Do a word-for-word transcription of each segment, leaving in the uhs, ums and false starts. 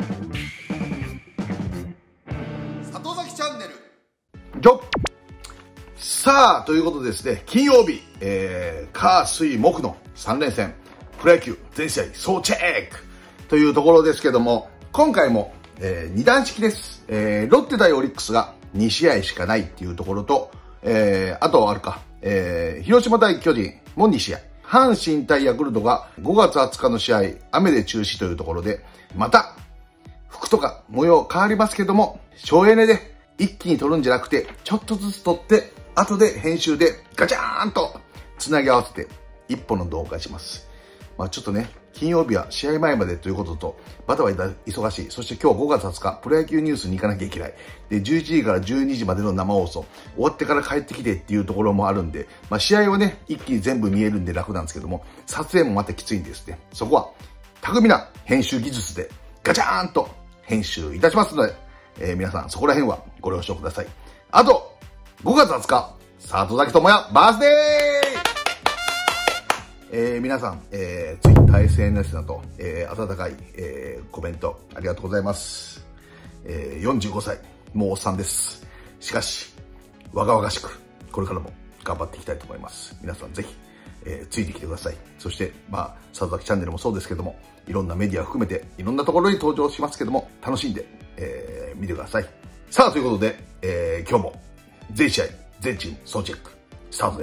里崎チャンネルよっ。さあ、ということでですね、金曜日、えー、火、水、木のさん連戦、プロ野球全試合総チェックというところですけども、今回も、えー、二段式です。えー、ロッテ対オリックスがに試合しかないっていうところと、えー、あとあるか、えー、広島対巨人もに試合。阪神対ヤクルトがごがつはつかの試合、雨で中止というところで、また、服とか模様変わりますけども、省エネで一気に撮るんじゃなくて、ちょっとずつ撮って、後で編集でガチャーンと繋ぎ合わせて一本の動画にします。まあちょっとね、金曜日は試合前までということと、バタバタ忙しい。そして今日ごがつはつか、プロ野球ニュースに行かなきゃいけない。で、じゅういちじからじゅうにじまでの生放送、終わってから帰ってきてっていうところもあるんで、まあ試合はね、一気に全部見えるんで楽なんですけども、撮影もまたきついんですね。そこは、巧みな編集技術でガチャーンと編集いたしますので、えー、皆さんそこら辺はご了承ください。あと、ごがつはつか、里崎智也バースデーえー、皆さん、えー、Twitter、エスエヌエス など、えー、温かい、えー、コメントありがとうございます。えー、よんじゅうごさい、もうおっさんです。しかし、若々しく、これからも頑張っていきたいと思います。皆さんぜひ、えー、ついてきてください。そして、まあ、里崎チャンネルもそうですけども、いろんなメディアを含めて、いろんなところに登場しますけども、楽しんで、えー、見てください。さあ、ということで、えー、今日も、全試合、全チーム総チェック、スタートです。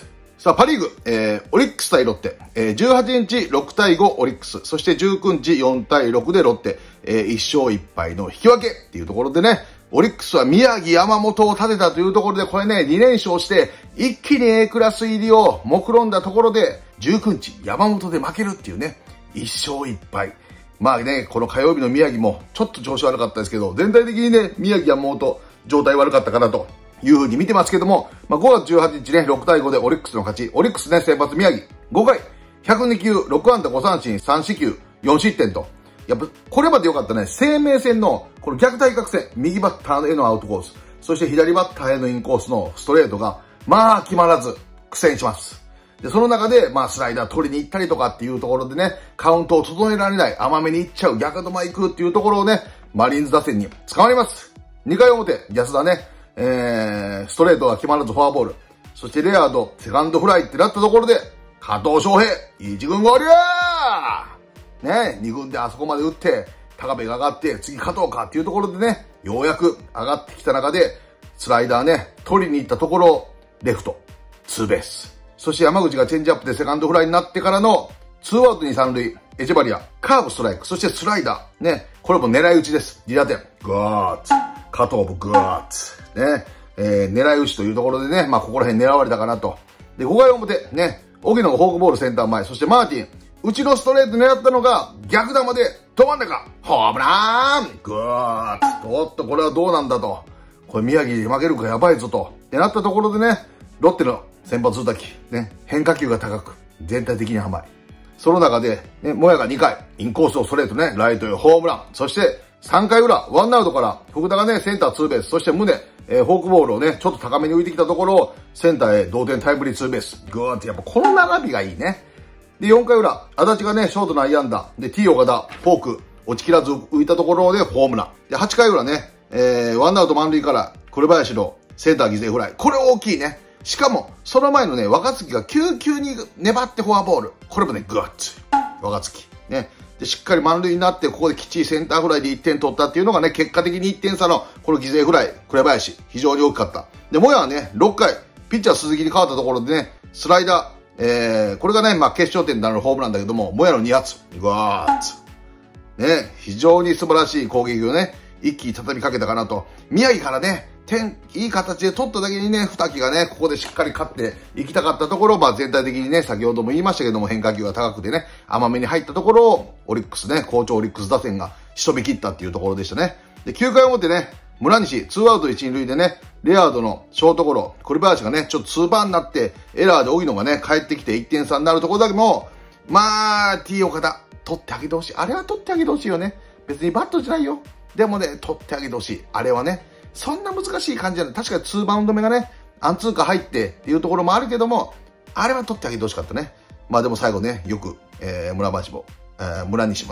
さあ、パリーグ、えー、オリックス対ロッテ、えー、じゅうはちにちろくたいごオリックス、そしてじゅうくにちよんたいろくでロッテ、えー、いっしょういっぱいの引き分けっていうところでね、オリックスは宮城山本を立てたというところで、これね、にれんしょうして、一気に A クラス入りを目論んだところで、じゅうくにち山本で負けるっていうね、いっしょういっぱい。まあね、この火曜日の宮城もちょっと調子悪かったですけど、全体的にね、宮城山本、状態悪かったかなと。いう風に見てますけども、まあ、ごがつじゅうはちにちね、ろくたいごでオリックスの勝ち。オリックスね、先発宮城。ごかい、ひゃくにきゅう、ろくあんだごさんしん、さんしきゅう、よんしってんと。やっぱ、これまで良かったね、生命線の、この逆対角線、右バッターへのアウトコース、そして左バッターへのインコースのストレートが、まあ、決まらず、苦戦します。で、その中で、まあ、スライダー取りに行ったりとかっていうところでね、カウントを整えられない、甘めに行っちゃう、逆球行くっていうところをね、マリーンズ打線に捕まります。にかい表、安田ね、えー、ストレートが決まらずフォアボール。そしてレアード、セカンドフライってなったところで、加藤翔平、一軍合流ね、二軍であそこまで打って、高部が上がって、次加藤かっていうところでね、ようやく上がってきた中で、スライダーね、取りに行ったところ、レフト、ツーベース。そして山口がチェンジアップでセカンドフライになってからの、ツーアウトに三塁、エチェバリア、カーブストライク、そしてスライダー、ね、これも狙い撃ちです。に打点、ガーッツ、加藤もガーッツ。ね、えー、狙い撃ちというところでね、まあ、ここら辺狙われたかなと。で、ごかい表、ね、荻野がフォークボールセンター前、そしてマーティン、内のストレート狙ったのが、逆球で、ど真ん中、ホームラングーッと、おっと、これはどうなんだと。これ宮城で負けるかやばいぞと。ってなったところでね、ロッテの先発宇崎、ね、変化球が高く、全体的に甘い。その中で、ね、もやがにかい、インコースをストレートね、ライトへホームラン。そして、さんかいうら、ワンアウトから、福田がね、センターツーベース、そして宗、えー、フォークボールをね、ちょっと高めに浮いてきたところを、センターへ同点タイムリーツーベース。ぐーって、やっぱこの並びがいいね。で、よんかいうら、足立がね、ショート内野安打。で、T 岡田、フォーク、落ちきらず浮いたところでホームラン。で、はちかいうらね、えー、ワンアウト満塁から、紅林のセンター犠牲フライ。これ大きいね。しかも、その前のね、若月がきゅうきゅうに粘ってフォアボール。これもね、ぐーっと、若月。ね。で、しっかり満塁になって、ここできっちりセンターフライでいってん取ったっていうのがね、結果的にいってん差の、この犠牲フライ、紅林、非常に大きかった。で、もやはね、ろっかい、ピッチャー鈴木に変わったところでね、スライダー、えー、これがね、まあ、決勝点になるホームランだけども、もやのにはつ、ぐわーっと。ね、非常に素晴らしい攻撃をね、一気に畳みかけたかなと。宮城からね、点、いい形で取っただけにね、二木がね、ここでしっかり勝っていきたかったところ、まあ全体的にね、先ほども言いましたけども、変化球が高くてね、甘めに入ったところを、オリックスね、好調オリックス打線が仕留め切ったっていうところでしたね。で、きゅうかい表ね、村西、ツーアウト一、二塁でね、レアードのショートゴロ、栗林がね、ちょっとツーバーになって、エラーで荻野がね、帰ってきていってん差になるところだけども、まあ、T 岡田、取ってあげてほしい。あれは取ってあげてほしいよね。別にバットじゃないよ。でもね、取ってあげてほしい。あれはね、そんな難しい感じじゃない。確かにツーバウンド目がね、アンツーカー入ってっていうところもあるけども、あれは取ってあげてほしかったね。まあでも最後ね、よく、えー、村林も、えー、村西もね、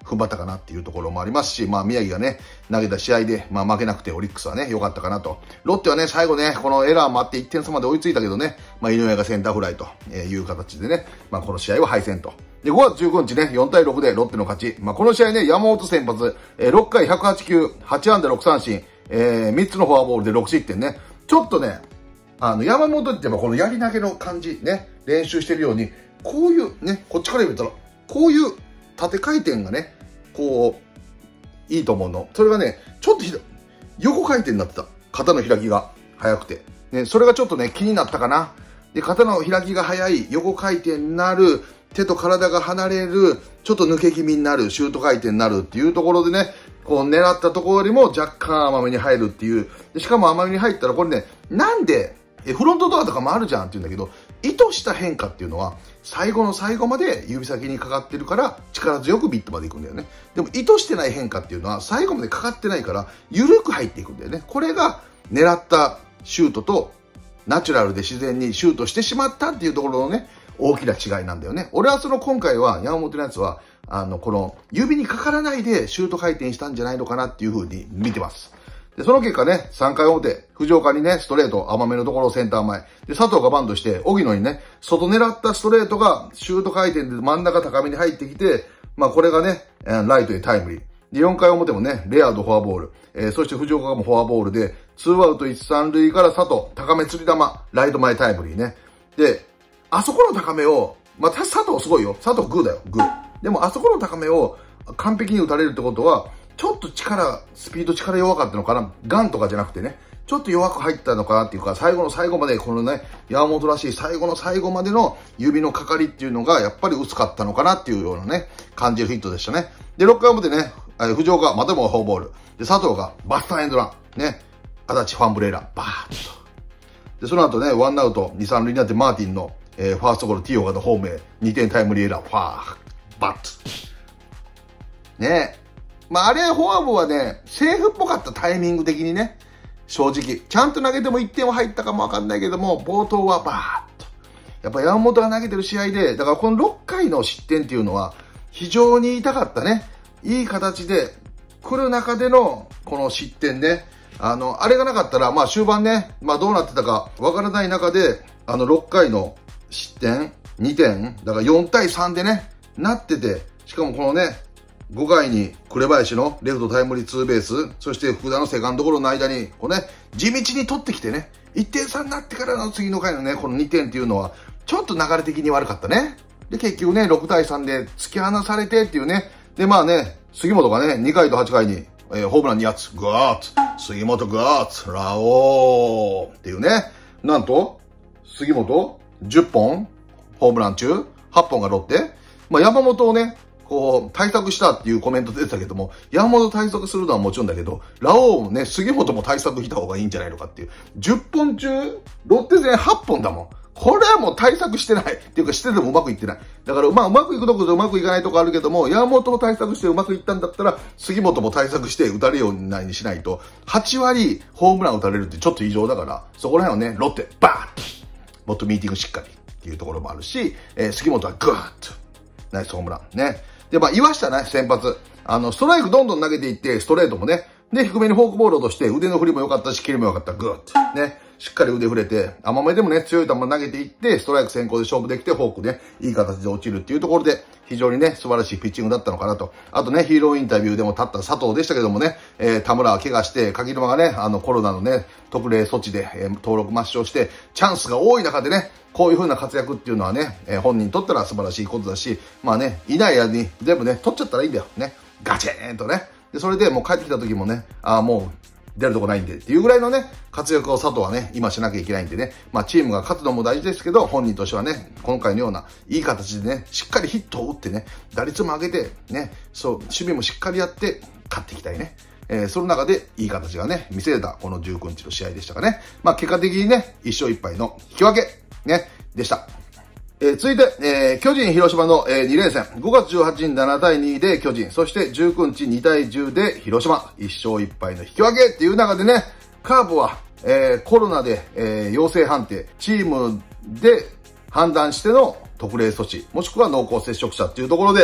踏ん張ったかなっていうところもありますし、まあ宮城がね、投げた試合で、まあ負けなくてオリックスはね、良かったかなと。ロッテはね、最後ね、このエラーもあっていってん差まで追いついたけどね、まあ井上がセンターフライという形でね、まあこの試合は敗戦と。で、ごがつじゅうくにちね、よんたいろくでロッテの勝ち。まあこの試合ね、山本先発、えー、ろっかいひゃくはちきゅう、はちあんだろくさんしん、えー、みっつのフォアボールでろくしってんね。ちょっとね、あの、山本って言えばこのやり投げの感じね、練習してるように、こういうね、こっちから見たら、こういう縦回転がね、こう、いいと思うの。それがね、ちょっとひだ横回転になってた。肩の開きが早くて。ね、それがちょっとね、気になったかな。で、肩の開きが早い、横回転になる、手と体が離れる、ちょっと抜け気味になる、シュート回転になるっていうところでね、こう狙ったところよりも若干甘めに入るっていう。でしかも甘めに入ったらこれね、なんで、えフロントドアとかもあるじゃんって言うんだけど、意図した変化っていうのは、最後の最後まで指先にかかってるから、力強くビットまで行くんだよね。でも意図してない変化っていうのは、最後までかかってないから、緩く入っていくんだよね。これが狙ったシュートと、ナチュラルで自然にシュートしてしまったっていうところのね、大きな違いなんだよね。俺はその今回は、山本のやつは、あの、この指にかからないでシュート回転したんじゃないのかなっていう風に見てます。で、その結果ね、さんかい表、藤岡にね、ストレート、甘めのところセンター前。で、佐藤がバントして、荻野にね、外狙ったストレートが、シュート回転で真ん中高めに入ってきて、まあこれがね、ライトへタイムリー。で、よんかい表もね、レアードフォアボール。えー、そして藤岡がもフォアボールで、ツーアウトいち、さんるいから佐藤、高め釣り玉、ライト前タイムリーね。で、あそこの高めを、まあ、佐藤すごいよ。佐藤グーだよ、グー。でもあそこの高めを完璧に打たれるってことは、ちょっと力、スピード力弱かったのかな。ガンとかじゃなくてね、ちょっと弱く入ったのかなっていうか、最後の最後まで、このね、山本らしい最後の最後までの指のかかりっていうのが、やっぱり薄かったのかなっていうようなね、感じるヒットでしたね。で、ろっかい表ね、藤岡、またもフォアボール。で、佐藤がバスターエンドラン。ね、足立ファンブレーラー、バーッと。で、その後ね、ワンアウトに、さんるいになってマーティンの、えー、ファーストゴロ、T オガのホームへ、にてんタイムリーエラー、ファー、バット。ねえ。まあ、あれ、フォアボーはね、セーフっぽかったタイミング的にね、正直。ちゃんと投げてもいってんは入ったかもわかんないけども、冒頭はバーッと。やっぱ山本が投げてる試合で、だからこのろっかいの失点っていうのは、非常に痛かったね。いい形で来る中での、この失点ね。あの、あれがなかったら、まあ終盤ね、まあどうなってたかわからない中で、あのろっかいの失点、にてん、だからよんたいさんでね、なってて、しかもこのね、ごかいに紅林のレフトタイムリーツーベース、そして福田のセカンドゴロの間に、こうね、地道に取ってきてね、いってんさになってからの次の回のね、このにてんっていうのは、ちょっと流れ的に悪かったね。で、結局ね、ろくたいさんで突き放されてっていうね。で、まあね、杉本がね、にかいとはちかいに、えー、ホームランにはつ、グワーッ杉本グワーッラオーっていうね。なんと、杉本じゅっぽん、ホームラン中、はっぽんがロッテ。まあ山本をね、こう、対策したっていうコメント出てたけども、山本対策するのはもちろんだけど、ラオウもね、杉本も対策した方がいいんじゃないのかっていう。じゅっぽん中、ロッテ戦はっぽんだもん。これはもう対策してない。っていうかしててもうまくいってない。だからまあうまくいくとことうまくいかないとこあるけども、山本を対策してうまくいったんだったら、杉本も対策して打たれるようにしないと、はちわりホームラン打たれるってちょっと異常だから、そこら辺をね、ロッテ、バーッもっとミーティングしっかりっていうところもあるし、えー、杉本はグーッと、ナイスホームラン。ね。で、まあ岩下ね、先発。あの、ストライクどんどん投げていって、ストレートもね、で、低めにフォークボールを落として、腕の振りも良かったし、キレも良かった。グーッと。ね。しっかり腕振れて、甘めでもね、強い球投げていって、ストライク先行で勝負できて、フォークね、いい形で落ちるっていうところで、非常にね、素晴らしいピッチングだったのかなと。あとね、ヒーローインタビューでも立った佐藤でしたけどもね、えー、田村は怪我して、柿沼がね、あの、コロナのね、特例措置で、えー、登録抹消して、チャンスが多い中でね、こういう風な活躍っていうのはね、えー、本人にとったら素晴らしいことだし、まあね、いない間に全部ね、取っちゃったらいいんだよ。ね。ガチーンとね。で、それでもう帰ってきた時もね、ああ、もう、出るとこないんでっていうぐらいのね、活躍を佐藤はね、今しなきゃいけないんでね、まあチームが勝つのも大事ですけど、本人としてはね、今回のようないい形でね、しっかりヒットを打ってね、打率も上げて、ね、そう、守備もしっかりやって、勝っていきたいね。えー、その中でいい形がね、見せれたこのじゅうくにちの試合でしたかね。まあ結果的にね、いっしょういっぱいの引き分け、ね、でした。えー、続いて、えー、巨人広島の、えー、にれんせん。ごがつじゅうはちにちななたいにで巨人。そしてじゅうくにちにたいじゅうで広島。いっしょういっぱいの引き分けっていう中でね、カープは、えー、コロナで、えー、陽性判定。チームで判断しての特例措置。もしくは濃厚接触者っていうところで、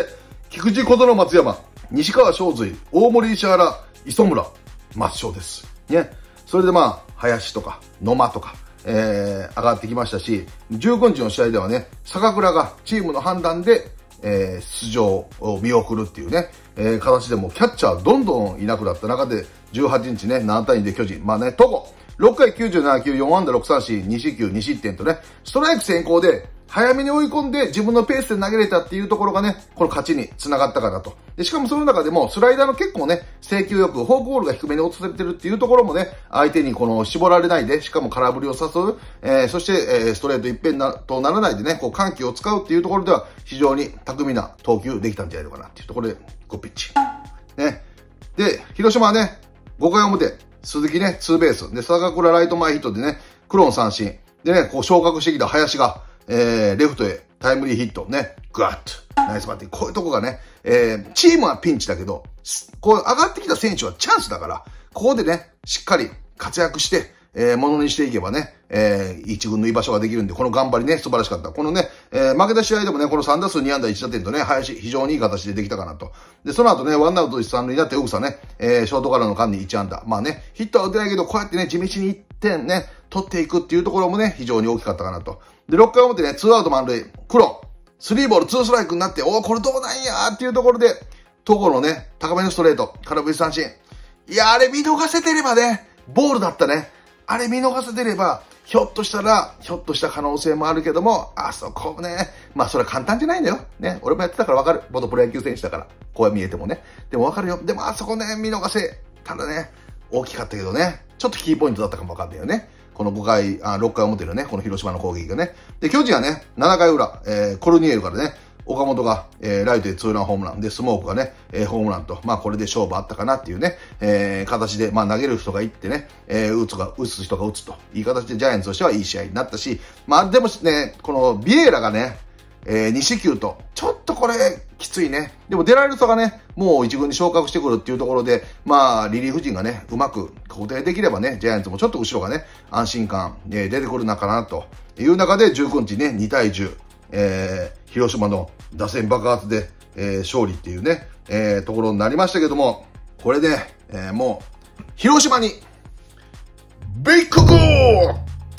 菊池小園松山、西川正髄、大森石原、磯村、抹消です。ね。それでまあ、林とか、野間とか、えー、上がってきましたし、じゅうくにちの試合ではね、坂倉がチームの判断で、えー、出場を見送るっていうね、えー、形でもキャッチャーどんどんいなくなった中で、じゅうはちにちね、ななたいにで巨人。まあね、戸郷、ろっかいきゅうじゅうななきゅう、よんあんだろくさんしん、にしきゅう、にしってんとね、ストライク先行で、早めに追い込んで自分のペースで投げれたっていうところがね、この勝ちに繋がったかなと。で、しかもその中でもスライダーの結構ね、制球よく、フォークボールが低めに落とされてるっていうところもね、相手にこの絞られないで、しかも空振りを誘う、えー、そして、えー、ストレート一辺なとならないでね、こう緩急を使うっていうところでは非常に巧みな投球できたんじゃないのかなっていうところで、グッピッチ。ね。で、広島はね、ごかい表、鈴木ね、ツーベース。で、坂倉ライト前ヒットでね、クローン三振。でね、こう昇格してきた林が、えー、レフトへタイムリーヒットね、グワッと、ナイスバッティング。こういうとこがね、えー、チームはピンチだけど、こう上がってきた選手はチャンスだから、ここでね、しっかり活躍して、えー、ものにしていけばね、えー、一軍の居場所ができるんで、この頑張りね、素晴らしかった。このね、えー、負けた試合でもね、このさんだすうにあんだいちだてんとね、林、非常にいい形でできたかなと。で、その後ね、ワンアウトいち、さんるいになって、うぐさね、えー、ショートからの間にいちあんだ。まあね、ヒットは打てないけど、こうやってね、地道にいってんね、取っていくっていうところもね、非常に大きかったかなと。で、ろっかい表ね、ツーアウト満塁、黒、スリーボール、ツーストライクになって、おー、これどうなんやーっていうところで、戸郷のね、高めのストレート、空振り三振。いや、あれ見逃せてればね、ボールだったね。あれ見逃せてれば、ひょっとしたら、ひょっとした可能性もあるけども、あそこね、まあそれは簡単じゃないんだよ。ね、俺もやってたからわかる。元プロ野球選手だから、こう見えてもね。でもわかるよ。でもあそこね、見逃せただね、大きかったけどね、ちょっとキーポイントだったかもわかんないよね。このごかい、あろっかい表のね、この広島の攻撃がね。で、巨人はね、ななかいうら、えー、コルニエルからね、岡本が、えー、ライトでツーランホームランで、スモークがね、えー、ホームランと、まあこれで勝負あったかなっていうね、えー、形で、まあ投げる人がいってね、えー、打つが、打つ人が打つと、いい形でジャイアンツとしてはいい試合になったし、まあでもね、このビエイラがね、えー、にしきゅうと、ちょっとこれ、きついね。でもデライルソがね、もう一軍に昇格してくるっていうところで、まあ、リリーフ陣がね、うまく固定できればね、ジャイアンツもちょっと後ろがね、安心感、えー、出てくるのかな、という中で、じゅうくにちね、にたいじゅう、えー、広島の打線爆発で、えー、勝利っていうね、えー、ところになりましたけども、これで、えー、もう、広島に、ビッグゴー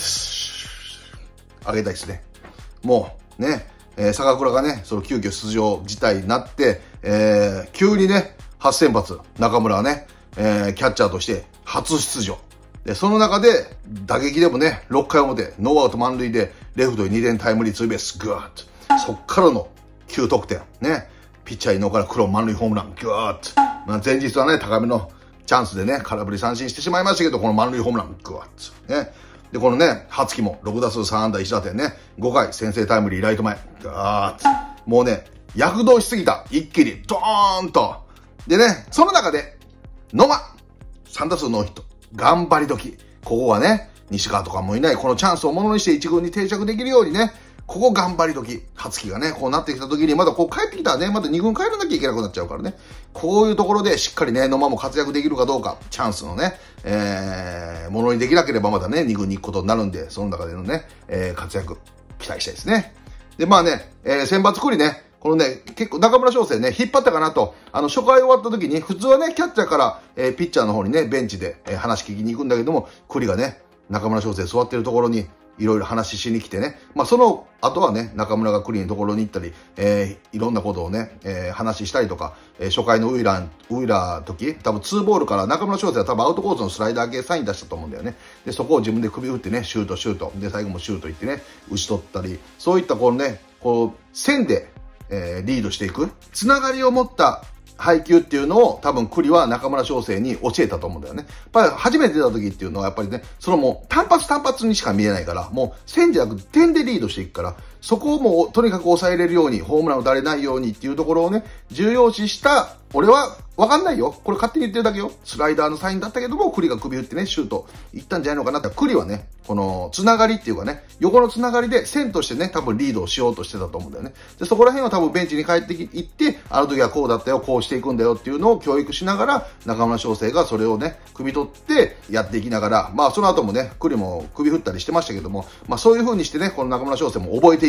あげたいですね。もう、ね、えー、坂倉がね、その急遽出場自体になって、えー、急にね、初先発、中村はね、えー、キャッチャーとして初出場。で、その中で、打撃でもね、ろっかい表、ノーアウト満塁で、レフトににてんタイムリーツーベース、グワーッと。そっからのきゅうとくてん。ね。ピッチャー井野から黒満塁ホームラン、グワーッと。まあ、前日はね、高めのチャンスでね、空振り三振してしまいましたけど、この満塁ホームラン、グワーッと。ね。で、このね、初期もろくだすうさんあんだいちだてんね、ごかい先制タイムリーライト前、ガーッと。もうね、躍動しすぎた。一気に、ドーンと。でね、その中で、野間、さんだすうノーヒット。頑張り時。ここはね、西川とかもいない、このチャンスをものにして一軍に定着できるようにね、ここ頑張り時。初期がね、こうなってきた時に、まだこう帰ってきたらね、まだにぐん帰らなきゃいけなくなっちゃうからね。こういうところでしっかりね、野間も活躍できるかどうか、チャンスのね、えー、ものにできなければまだね、にぐんに行くことになるんで、その中でのね、えー、活躍、期待したいですね。で、まあね、えー、選抜クリね、このね、結構中村翔成ね、引っ張ったかなと。あの、初回終わった時に、普通はね、キャッチャーから、えー、ピッチャーの方にね、ベンチで、えー、話聞きに行くんだけども、栗がね、中村翔成座ってるところに、いろいろ話しに来てね。まあ、その後はね、中村が栗のところに行ったり、えー、いろんなことをね、えー、話したりとか、えー、初回のウイラー、ウイラー時、多分ツーボールから中村翔成は多分アウトコースのスライダー系サイン出したと思うんだよね。で、そこを自分で首打ってね、シュート、シュート。で、最後もシュート行ってね、打ち取ったり、そういったこのね、こう、線で、えー、リードしていく。つながりを持った配球っていうのを多分栗は中村翔成に教えたと思うんだよね。やっぱり初めて出た時っていうのはやっぱりね、そのもう単発単発にしか見えないから、もう線じゃなく点でリードしていくから、そこをもうとにかく抑えれるように、ホームランを打たれないようにっていうところをね、重要視した、俺はわかんないよ。これ勝手に言ってるだけよ。スライダーのサインだったけども、栗が首打ってね、シュート行ったんじゃないのかなって。栗はね、このつながりっていうかね、横のつながりで線としてね、多分リードをしようとしてたと思うんだよね。で、そこら辺は多分ベンチに帰っていって、あの時はこうだったよ、こうしていくんだよっていうのを教育しながら、中村翔成がそれをね、汲み取ってやっていきながら、まあその後もね、栗も首振ったりしてましたけども、まあそういう風にしてね、この中村翔成も覚えて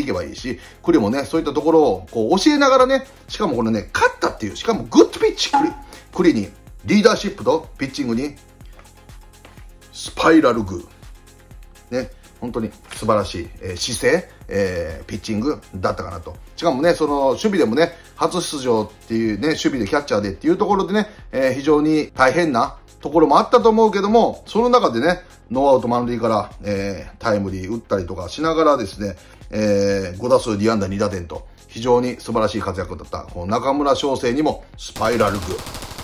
いけばいいし、栗もね、そういったところをこう教えながらね、しかもこれね、勝ったっていう、しかもグッドピッチ、栗。栗に、リーダーシップとピッチングに、スパイラルグー。ね、本当に素晴らしい、えー、姿勢、えー、ピッチングだったかなと。しかもね、その守備でもね、初出場っていうね、守備でキャッチャーでっていうところでね、えー、非常に大変なところもあったと思うけども、その中でね、ノーアウト満塁から、えー、タイムリー打ったりとかしながらですね、えー、ご打数に安打に打点と、非常に素晴らしい活躍だった、この中村翔成にもスパイラルグ。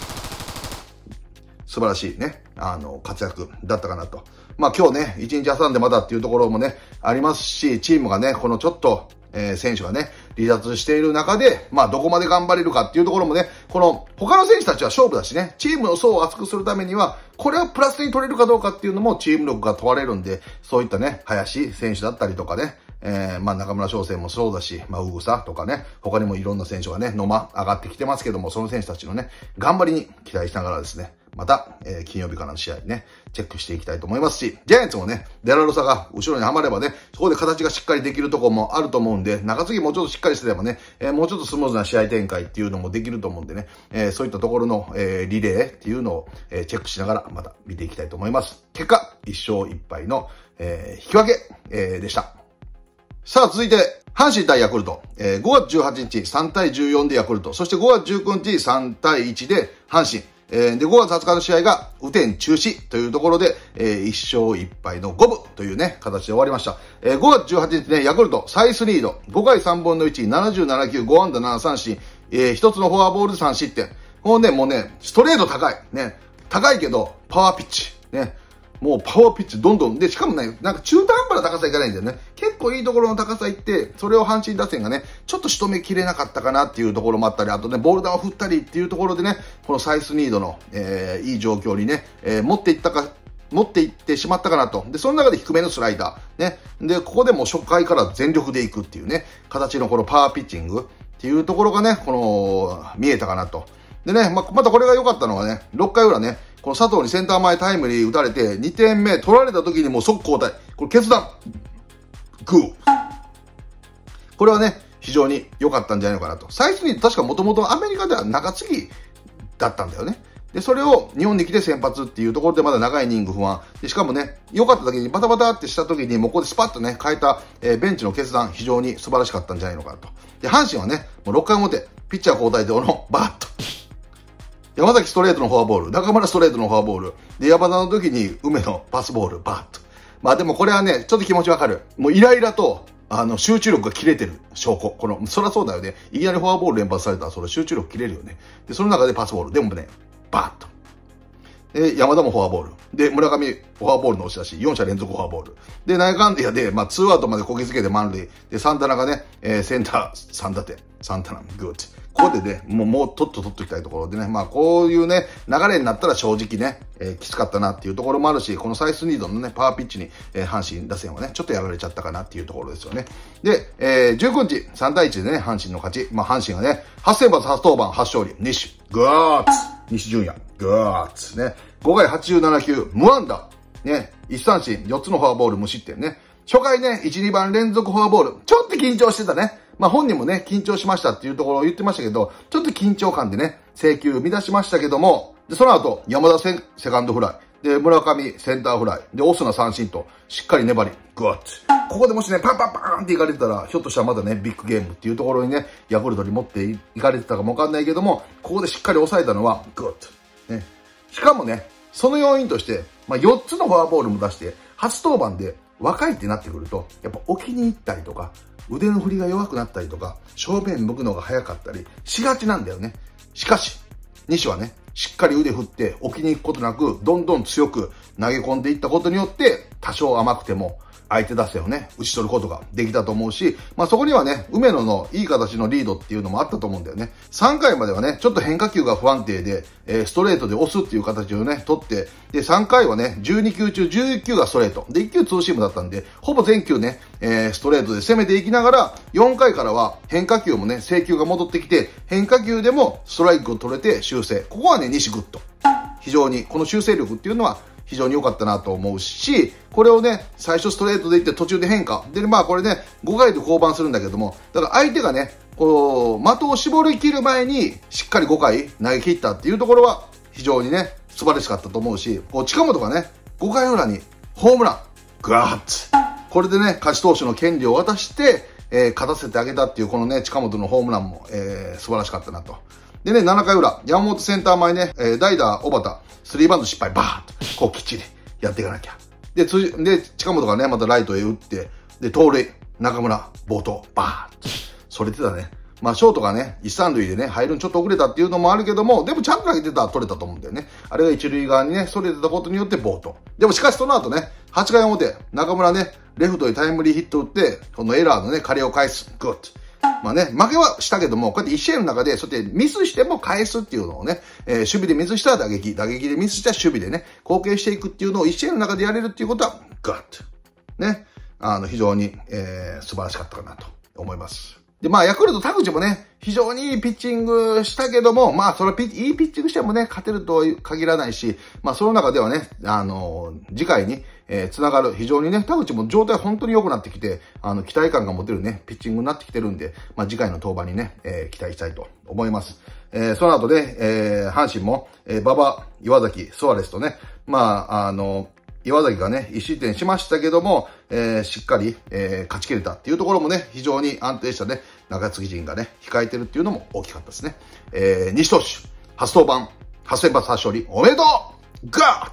素晴らしいね、あの、活躍だったかなと。まあ今日ね、一日挟んでまだっていうところもね、ありますし、チームがね、このちょっと、えー、選手がね、離脱している中で、まあどこまで頑張れるかっていうところもね、この他の選手たちは勝負だしね、チームの層を厚くするためには、これをプラスに取れるかどうかっていうのもチーム力が問われるんで、そういったね、林選手だったりとかね、えー、まあ中村翔成もそうだし、まあうぐさとかね、他にもいろんな選手がね、野間上がってきてますけども、その選手たちのね、頑張りに期待しながらですね、また、えー、金曜日からの試合ね、チェックしていきたいと思いますし、ジャイアンツもね、デラロサが後ろにはまればね、そこで形がしっかりできるところもあると思うんで、中継ぎもうちょっとしっかりすればね、えー、もうちょっとスムーズな試合展開っていうのもできると思うんでね、えー、そういったところの、えー、リレーっていうのを、えー、チェックしながらまた見ていきたいと思います。結果、いっ勝いっ敗の、えー、引き分け、えー、でした。さあ、続いて、阪神対ヤクルト。えー、ごがつじゅうはちにちさんたいじゅうよんでヤクルト。そしてごがつじゅうくにちさんたいいちで阪神。えー、で、ごがつはつかの試合が雨天中止というところで、えー、いっ勝いっ敗のごぶというね、形で終わりました。えー、ごがつじゅうはちにちね、ヤクルト、サイスリード、ごかいさんぶんのいち、ななじゅうななきゅう、ご安打なな三振、えー、ひとつのフォアボールでさん失点。このね、もうね、ストレート高い。ね、高いけど、パワーピッチ。ね。もうパワーピッチどんどん。で、しかもね、なんか中途半端な高さいかないんだよね。結構いいところの高さいって、それを阪神打線がね、ちょっと仕留めきれなかったかなっていうところもあったり、あとね、ボール球を振ったりっていうところでね、このサイスニードの、えー、いい状況にね、えー、持っていったか、持っていってしまったかなと。で、その中で低めのスライダー。ね。で、ここでもう初回から全力でいくっていうね、形のこのパワーピッチングっていうところがね、この、見えたかなと。でね、ま、またこれが良かったのがね、ろっかい裏ね、この佐藤にセンター前タイムリー打たれて、にてんめ取られた時にもう即交代。これ決断。グー。これはね、非常に良かったんじゃないのかなと。サイスニード確かもともとアメリカでは中継ぎだったんだよね。で、それを日本に来て先発っていうところでまだ長いイニング不安。で、しかもね、良かっただけにバタバタってした時に、もうここでスパッとね、変えた、えー、ベンチの決断、非常に素晴らしかったんじゃないのかなと。で、阪神はね、もうろっかい表、ピッチャー交代でこのバーッと。山崎ストレートのフォアボール、中村ストレートのフォアボール、で、山田の時に梅のパスボール、バーッと。まあでもこれはね、ちょっと気持ちわかる。もうイライラと、あの、集中力が切れてる証拠。この、そりゃそうだよね。いきなりフォアボール連発されたら、それ集中力切れるよね。で、その中でパスボール。でもね、バーッと。で、山田もフォアボール。で、村上、フォアボールの押し出し、よん者連続フォアボール。で、内野安打で、まあ、ツーアウトまでこぎつけて満塁。で、サンタナがね、えー、センターさん打点。サンタナ、グッド。ここでね、もう、もう、とっととっときたいところでね、まあ、こういうね、流れになったら正直ね、えー、きつかったなっていうところもあるし、このサイスニードのね、パワーピッチに、えー、阪神打線はね、ちょっとやられちゃったかなっていうところですよね。で、えー、じゅうくにち、さんたいいちでね、阪神の勝ち。まあ、阪神がね、はちせんばつはち登板、はち勝利、西、グーッツ、西純也、グーッツね。ごかいはちじゅうななきゅう、無安打。ね。いち三振、よっつのフォアボール、無失点ね。初回ね、いち、にばん連続フォアボール。ちょっと緊張してたね。まあ本人もね、緊張しましたっていうところを言ってましたけど、ちょっと緊張感でね、制球生み出しましたけども、で、その後、山田セン、セカンドフライ。で、村上、センターフライ。で、オスナ三振と、しっかり粘り、グワッツ。ここでもしね、パンパンパーンっていかれてたら、ひょっとしたらまだね、ビッグゲームっていうところにね、ヤクルトに持っていかれてたかもわかんないけども、ここでしっかり抑えたのは、グッド。ね。しかもね、その要因として、まあ、よっつのフォアボールも出して、初登板で若いってなってくると、やっぱ置きに行ったりとか、腕の振りが弱くなったりとか、正面向くのが早かったりしがちなんだよね。しかし、西はね、しっかり腕振って置きに行くことなく、どんどん強く投げ込んでいったことによって、多少甘くても、相手打線をね、打ち取ることができたと思うし、まあそこにはね、梅野のいい形のリードっていうのもあったと思うんだよね。さんかいまではね、ちょっと変化球が不安定で、えー、ストレートで押すっていう形をね、取って、で、さんかいはね、じゅうにきゅうちゅうじゅういっきゅうがストレート。で、いっきゅうツーシームだったんで、ほぼ全球ね、えー、ストレートで攻めていきながら、よんかいからは変化球もね、制球が戻ってきて、変化球でもストライクを取れて修正。ここはね、西グッド。非常に、この修正力っていうのは、 非常に良かったなと思うし、これをね、最初ストレートでいって途中で変化。で、まあこれね、ごかいで降板するんだけども、だから相手がね、こう、的を絞り切る前に、しっかりごかい投げ切ったっていうところは、非常にね、素晴らしかったと思うし、こう、近本がね、ごかい裏にホームラン、ガーッツ。これでね、勝ち投手の権利を渡して、えー、勝たせてあげたっていう、このね、近本のホームランも、えー、素晴らしかったなと。でね、ななかい裏、山本センター前ね、えー、代打、小畑、スリーバント失敗、バーッと、こう、きっちりやっていかなきゃ。で、つで、近本がね、またライトへ打って、で、盗塁、中村、暴投、バーッと。それてたね。まあ、ショートがね、一三塁でね、入るのちょっと遅れたっていうのもあるけども、でもちゃんと投げてたら取れたと思うんだよね。あれが一塁側にね、それてたことによって暴投。でもしかしその後ね、はちかい表、中村ね、レフトへタイムリーヒット打って、このエラーのね、借りを返す。グッド。まあね、負けはしたけども、こうやって一試合の中で、そうやってミスしても返すっていうのをね、えー、守備でミスしたら打撃、打撃でミスしたら守備でね、貢献していくっていうのを一試合の中でやれるっていうことは、グッド。ね。あの、非常に、えー、素晴らしかったかなと思います。で、まあ、ヤクルト田口もね、非常にいいピッチングしたけども、まあ、それはピいいピッチングしてもね、勝てるとは限らないし、まあ、その中ではね、あのー、次回に、えー、つながる、非常にね、田口も状態本当に良くなってきて、あの、期待感が持てるね、ピッチングになってきてるんで、まあ、次回の登板にね、えー、期待したいと思います。えー、その後で、えー、阪神も、えー、馬場、岩崎、ソアレスとね、まあ、あのー、岩崎がね、一失点しましたけども、えー、しっかり、えー、勝ち切れたっていうところもね、非常に安定したね、中継ぎ陣がね、控えてるっていうのも大きかったですね。えー、西投手、初登板、初先発初勝利、おめでとうガーッ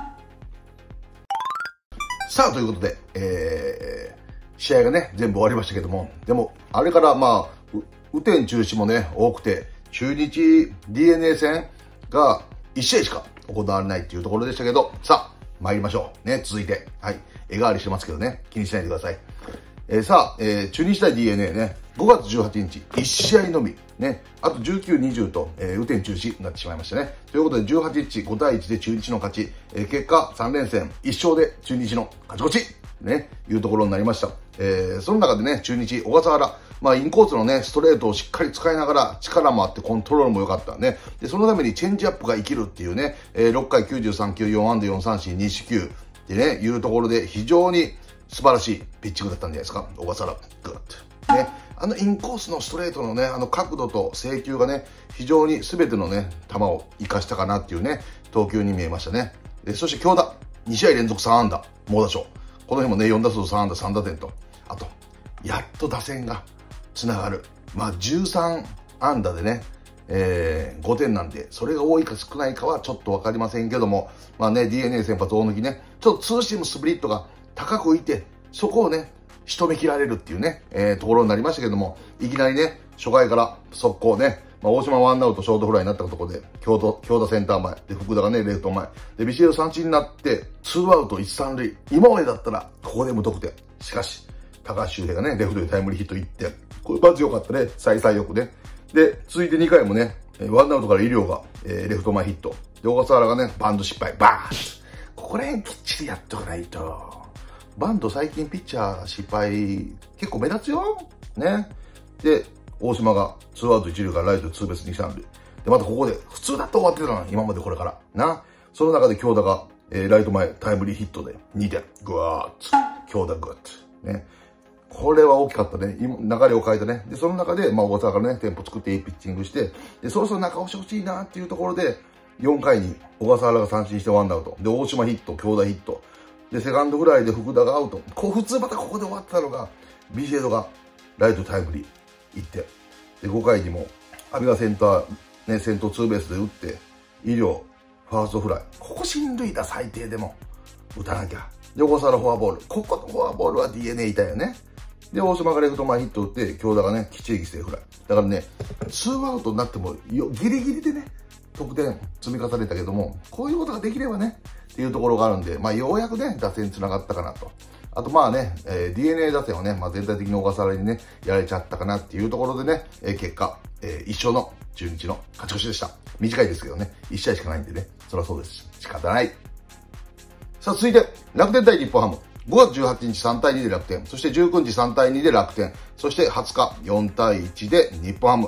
さあ、ということで、えー、試合がね、全部終わりましたけども、でも、あれからまあ、雨天中止もね、多くて、中日 ディーエヌエー 戦がいち試合しか行われないっていうところでしたけど、さあ、参りましょう。ね、続いて。はい。絵代わりしてますけどね。気にしないでください。えー、さあ、えー、中日対 ディーエヌエー ね。ごがつじゅうはちにち、いち試合のみ。ね。あとじゅうく、にじゅうと、えー、雨天中止になってしまいましたね。ということで、じゅうはちにち、ごたいいちで中日の勝ち。えー、結果、さんれんせん、いっしょうで中日の勝ち越し。ね。いうところになりました。えー、その中でね、中日、小笠原。まあ、インコースのね、ストレートをしっかり使いながら、力もあってコントロールも良かったね。で、そのためにチェンジアップが生きるっていうね、えー、ろっかいきゅうじゅうさんきゅう、よんあんだよんさんしん、にしきゅう。でね、いうところで非常に素晴らしいピッチングだったんじゃないですか。小笠原。グッと。ね。あのインコースのストレートのね、あの角度と制球がね、非常に全てのね、球を活かしたかなっていうね、投球に見えましたね。で、そして京田。にしあいれんぞくさんあんだ。猛打賞。この日もね、よんだすうさんあんださんだてんと。あと、やっと打線が繋がる。まあ、じゅうさんあんだでね、えー、ごてんなんで、それが多いか少ないかはちょっとわかりませんけども、まあね、ディーエヌエー 先発大貫ね、ちょっとツーシームスプリットが高く浮いて、そこをね、仕留め切られるっていうね、えー、ところになりましたけども、いきなりね、初回から速攻ね、まあ、大島ワンアウトショートフライになったところで、京都、京田センター前、で、福田がね、レフト前、で、ビシエド三振になって、ツーアウトいち、さんるい。今までだったら、ここで無得点。しかし、高橋周平がね、レフトでタイムリーヒットいって、これマジ良かったね、幸々よくね。で、続いてにかいもね、ワンアウトから医療が、えー、レフト前ヒット。で、小笠原がね、バント失敗。バーンここら辺きっちりやっとかないと。バント最近ピッチャー失敗結構目立つよ。ね。で、大島がツーアウトいちるからライトツーベースに、さんるい。で、またここで、普通だと終わってたの今までこれから。な。その中で京田が、えー、ライト前タイムリーヒットでにてん。グワーッ京田グッと。ね。これは大きかったね。流れを変えたね。で、その中で、まあ、小笠原からね、テンポ作っていいピッチングして、で、そろそろ中押してほしいなっていうところで、よんかいに小笠原が三振してワンアウト。で、大島ヒット、京田ヒット。で、セカンドフライで福田がアウト。こう、普通またここで終わってたのが、ビシエドがライトタイムリー行って。で、ごかいにも、阿部がセンター、ね、先頭ツーベースで打って、医療、ファーストフライ。ここ進塁打最低でも、打たなきゃ。で、小笠原フォアボール。ここのフォアボールは ディーエヌエー いたよね。で、大島がレフト前ヒット打って、京田がね、きっちり犠牲フライ。だからね、ツーアウトになっても、よギリギリでね、得点積み重ねたけども、こういうことができればね、っていうところがあるんで、まあ、ようやくね、打線繋がったかなと。あと、まあね、えー、ディーエヌエー 打線はね、まあ、全体的に小笠原にね、やられちゃったかなっていうところでね、えー、結果、えー、一勝の中日の勝ち越しでした。短いですけどね、一試合しかないんでね、そりゃそうです。仕方ない。さあ、続いて、楽天対日本ハム。ごがつじゅうはちにちさんたいにで楽天。そしてじゅうくにちさんたいにで楽天。そしてはつかよんたいいちで日本ハム。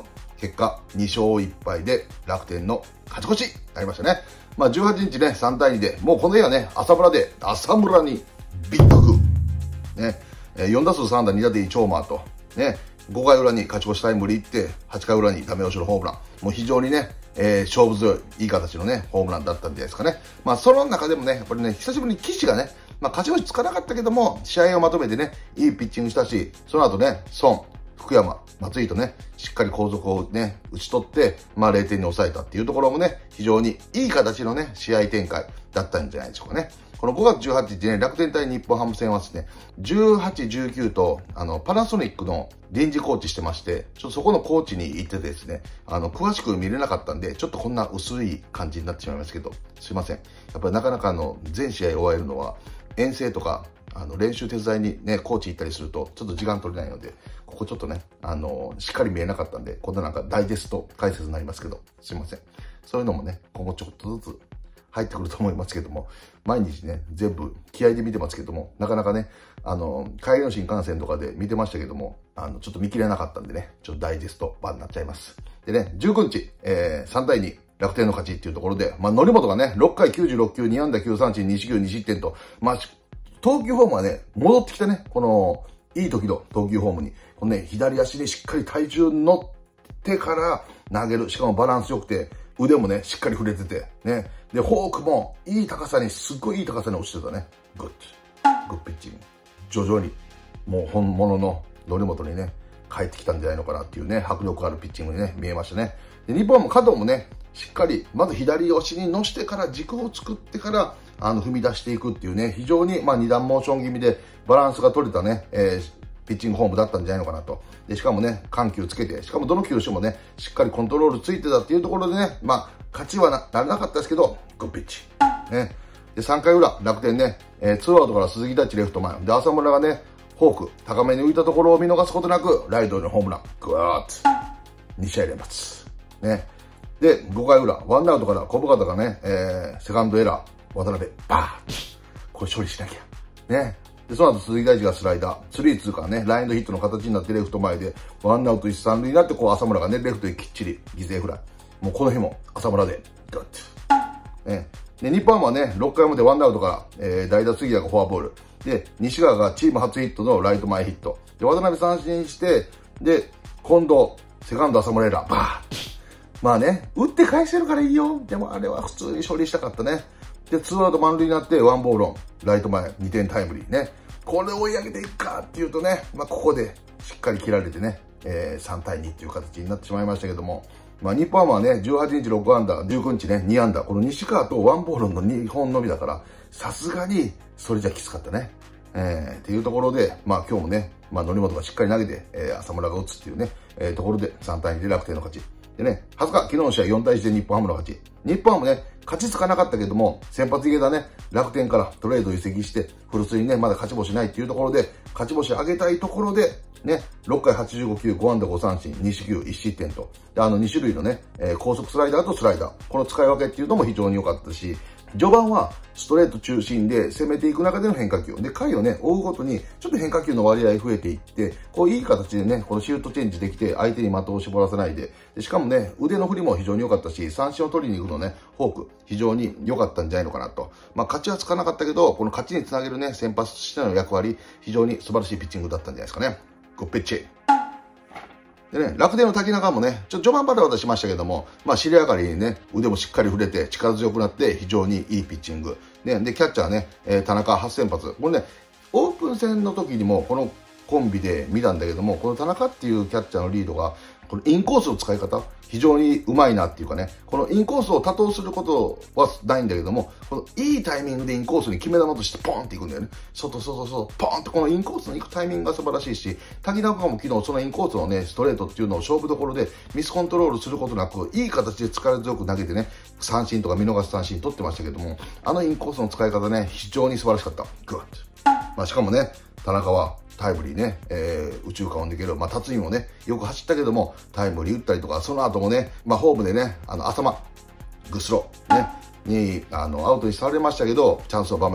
結果、にしょういっぱいで楽天の勝ち越しになりましたね。まあ、じゅうはちにちね、さんたいにで、もうこの日はね、浅村で、浅村にビッググー。ね、よんだすうさんだんにだてんいちホーマーと、ね、ごかい裏に勝ち越しタイムリーいって、はちかい裏にダメ押しのホームラン。もう非常にね、えー、勝負強い、いい形のね、ホームランだったんじゃないですかね。まあ、その中でもね、やっぱりね、久しぶりに岸がね、まあ、勝ち星つかなかったけども、試合をまとめてね、いいピッチングしたし、その後ね、孫、福山、松井とね、しっかり後続をね、打ち取って、まあ、れいてんに抑えたっていうところもね、非常にいい形のね、試合展開だったんじゃないでしょうかね。このごがつじゅうはちにちね、楽天対日本ハム戦はですね、じゅうはち、じゅうきゅうと、あの、パナソニックの臨時コーチしてまして、ちょっとそこのコーチに行ってですね、あの、詳しく見れなかったんで、ちょっとこんな薄い感じになってしまいますけど、すいません。やっぱりなかなかあの、全試合終えるのは、遠征とか、あの、練習手伝いにね、コーチ行ったりすると、ちょっと時間取れないので、ここちょっとね、あの、しっかり見えなかったんで、こんななんかダイジェスト解説になりますけど、すいません。そういうのもね、今後ちょっとずつ入ってくると思いますけども、毎日ね、全部気合で見てますけども、なかなかね、あの、帰りの新幹線とかで見てましたけども、あの、ちょっと見切れなかったんでね、ちょっとダイジェスト版になっちゃいます。でね、じゅうくにち、えー、さんたいに、楽天の勝ちっていうところで、まあ、則本がね、ろっかいきゅうじゅうろっきゅう、にあんだきゅうさんしん、にしきゅうにしってんと、まあ、投球フォームはね、戻ってきたね、この、いい時の投球フォームに、このね、左足にしっかり体重乗ってから投げる。しかもバランス良くて、腕もね、しっかり振れてて、ね。で、フォークもいい高さに、すっごいいい高さに落ちてたね。グッド。グッピッチング。徐々に、もう本物の則本にね、帰ってきたんじゃないのかなっていうね、迫力あるピッチングにね、見えましたね。で、日本も加藤もね、しっかり、まず左足に乗してから軸を作ってから、あの、踏み出していくっていうね、非常に、まあ、二段モーション気味でバランスが取れたね、えー、ピッチングフォームだったんじゃないのかなと。で、しかもね、緩急つけて、しかもどの球種もね、しっかりコントロールついてたっていうところでね、まあ、勝ちは な, ならなかったですけど、グッピッチ。ね。で、さんかい裏、楽天ね、えー、ツーアウトから鈴木大地レフト前。で、浅村がね、フォーク、高めに浮いたところを見逃すことなく、ライトへのホームラン。グワーッと。にしあい連発。ね。で、ごかい裏、ワンアウトから小深田がね、えー、セカンドエラー、渡辺、バーッこれ処理しなきゃ。ね。で、その後鈴木大地がスライダー、スリーツーからね、ラインドヒットの形になってレフト前で、ワンアウト一三塁になって、こう浅村がね、レフトへきっちり犠牲フライ。もうこの日も浅村で、グッと。ね。で、日本はね、ろっかいまでワンアウトから、えー、代打杉谷がフォアボール。で、西川がチーム初ヒットのライト前ヒット。で、渡辺三振して、で、近藤、セカンド浅村エラー、バーッまあね、打って返せるからいいよ。でもあれは普通に処理したかったね。で、ツーアウト満塁になって、ワンボールオン。ライト前、にてんタイムリーね。これを追い上げていくかっていうとね、まあここでしっかり切られてね、えー、さんたいにっていう形になってしまいましたけども。まあ日本はね、じゅうはちにちろくアンダー、じゅうくにちね、にアンダー。この西川とワンボールのにほんのみだから、さすがにそれじゃきつかったね。えー、っていうところで、まあ今日もね、まあ則本がしっかり投げて、えー、浅村が打つっていうね、えー、ところでさんたいにで楽天の勝ち。でね、はつか、昨日の試合よんたいいちで日本ハムの勝ち。日本ハムね、勝ちつかなかったけども、先発池田ね、楽天からトレード移籍して、古巣にね、まだ勝ち星ないっていうところで、勝ち星上げたいところで、ね、ろっかいはちじゅうごきゅう、ごあんだごさんしん、にしきゅう、いちしってんと。で、あのにしゅるいのね、えー、高速スライダーとスライダー。この使い分けっていうのも非常に良かったし、序盤はストレート中心で攻めていく中での変化球。で、回をね、追うごとに、ちょっと変化球の割合増えていって、こういい形でね、このシュートチェンジできて、相手に的を絞らせないで、でしかもね、腕の振りも非常に良かったし、三振を取りに行くのね、フォーク、非常に良かったんじゃないのかなと。まあ、勝ちはつかなかったけど、この勝ちにつなげるね、先発としての役割、非常に素晴らしいピッチングだったんじゃないですかね。グッピッチ。でね、楽天の滝中もね、ちょ、序盤バタバタしましたけども、まあ、尻上がりにね、腕もしっかり振れて、力強くなって、非常にいいピッチング。ね、で、キャッチャーね、えー、田中初先発。これね、オープン戦の時にも、このコンビで見たんだけども、この田中っていうキャッチャーのリードが、このインコースの使い方、非常にうまいなっていうかね、このインコースを多投することはないんだけども、このいいタイミングでインコースに決め球としてポンっていくんだよね。外、外、外、ポンってこのインコースに行くタイミングが素晴らしいし、滝中も昨日そのインコースのね、ストレートっていうのを勝負どころでミスコントロールすることなく、いい形で力強く投げてね、三振とか見逃し三振取ってましたけども、あのインコースの使い方ね、非常に素晴らしかった。グッド。まあしかもね、田中は、タイムリーね、えー、宇宙間を抜ける。まあ、辰巳もね、よく走ったけども、タイムリー打ったりとか、その後もね、まあ、ホームでね、あの、浅間、グスロ、ね、に、あの、アウトにされましたけど、チャンスの場面で